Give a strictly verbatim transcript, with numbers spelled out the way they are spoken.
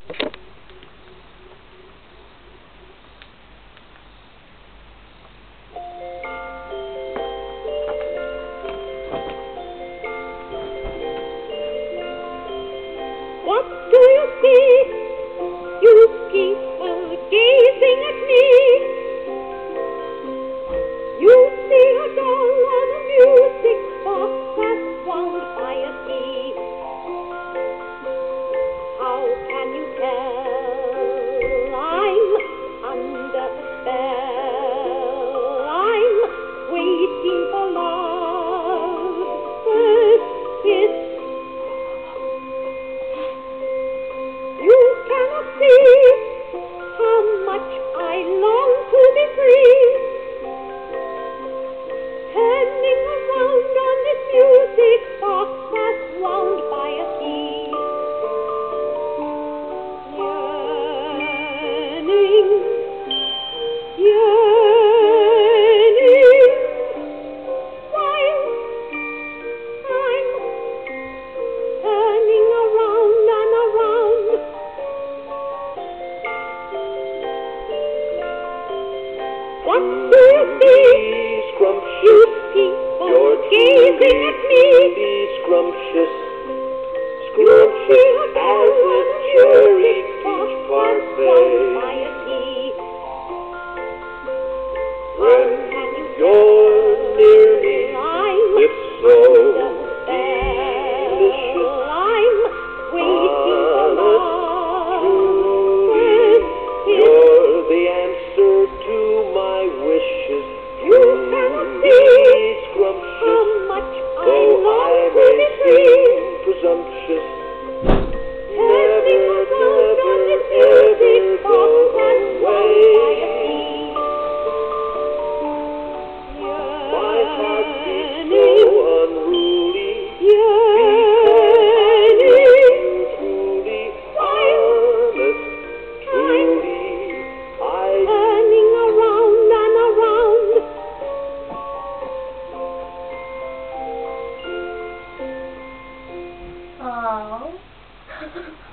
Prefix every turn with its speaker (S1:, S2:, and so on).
S1: What do you see? You keep on gazing at me. You see a doll on a music box that's wound by a key. How can you tell? I'm under a spell. I'm waiting for love's kiss. You cannot see how much I long to be free, turning around on this music box that's wound by a key. Yearning, yearning, while I'm turning around and around. What do you see? You people gazing at me.
S2: Scrumptious, scrumptious as a cherry peach parfait. When you're near me, it's so delicious.
S1: I'm waiting for love.
S2: You're the answer to my wishes.
S1: You cannot see
S2: Scrumptious,
S1: how much I
S2: though I
S1: long to
S2: may
S1: be free,
S2: seem presumptuous.
S1: turning around on this music box that's wound by a key.
S2: My heart beats so
S1: Yearning,
S2: unruly,
S1: yearning,
S2: truly honest, truly I
S1: turning around and around.
S3: Oh.